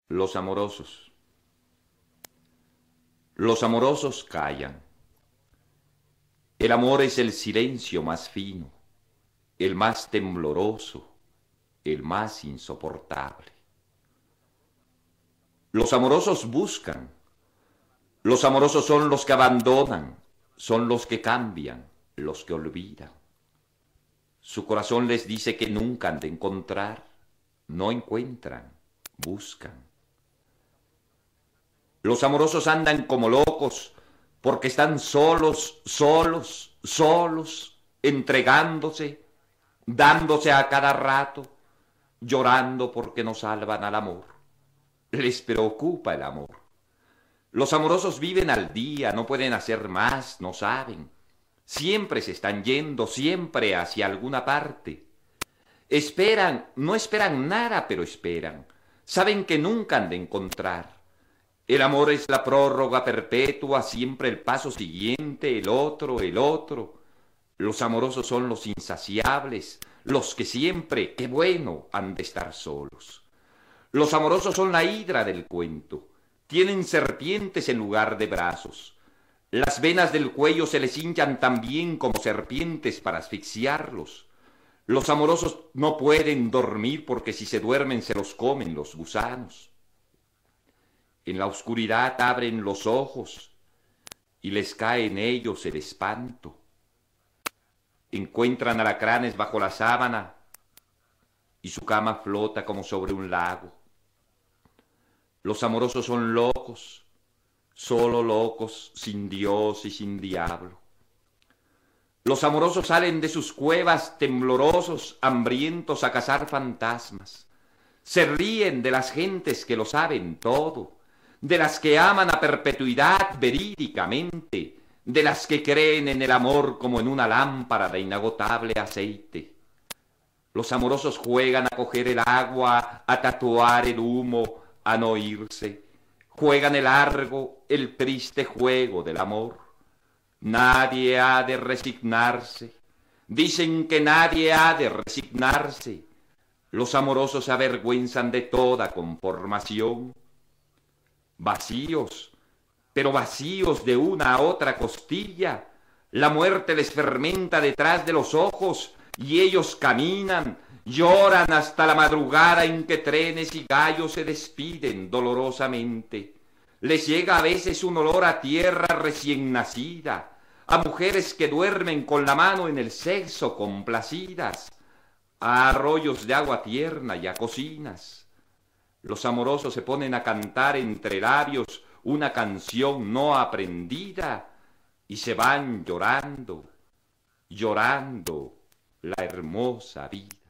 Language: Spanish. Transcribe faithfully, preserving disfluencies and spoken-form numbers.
Los amorosos. Los amorosos callan. El amor es el silencio más fino, el más tembloroso, el más insoportable. Los amorosos buscan. Los amorosos son los que abandonan, son los que cambian, los que olvidan. Su corazón les dice que nunca han de encontrar, no encuentran, buscan. Los amorosos andan como locos porque están solos, solos, solos, entregándose, dándose a cada rato, llorando porque no salvan al amor. Les preocupa el amor. Los amorosos viven al día, no pueden hacer más, no saben. Siempre se están yendo, siempre hacia alguna parte. Esperan, no esperan nada, pero esperan. Saben que nunca han de encontrar. El amor es la prórroga perpetua, siempre el paso siguiente, el otro, el otro. Los amorosos son los insaciables, los que siempre, qué bueno, han de estar solos. Los amorosos son la hidra del cuento. Tienen serpientes en lugar de brazos. Las venas del cuello se les hinchan también como serpientes para asfixiarlos. Los amorosos no pueden dormir porque si se duermen se los comen los gusanos. En la oscuridad abren los ojos y les cae en ellos el espanto. Encuentran alacranes bajo la sábana y su cama flota como sobre un lago. Los amorosos son locos, solo locos, sin Dios y sin diablo. Los amorosos salen de sus cuevas temblorosos, hambrientos a cazar fantasmas. Se ríen de las gentes que lo saben todo, de las que aman a perpetuidad verídicamente, de las que creen en el amor como en una lámpara de inagotable aceite. Los amorosos juegan a coger el agua, a tatuar el humo, a no irse. Juegan el largo, el triste juego del amor. Nadie ha de resignarse. Dicen que nadie ha de resignarse. Los amorosos se avergüenzan de toda conformación. Vacíos, pero vacíos de una a otra costilla. La muerte les fermenta detrás de los ojos y ellos caminan, lloran hasta la madrugada en que trenes y gallos se despiden dolorosamente. Les llega a veces un olor a tierra recién nacida, a mujeres que duermen con la mano en el sexo complacidas, a arroyos de agua tierna y a cocinas. Los amorosos se ponen a cantar entre labios una canción no aprendida y se van llorando, llorando la hermosa vida.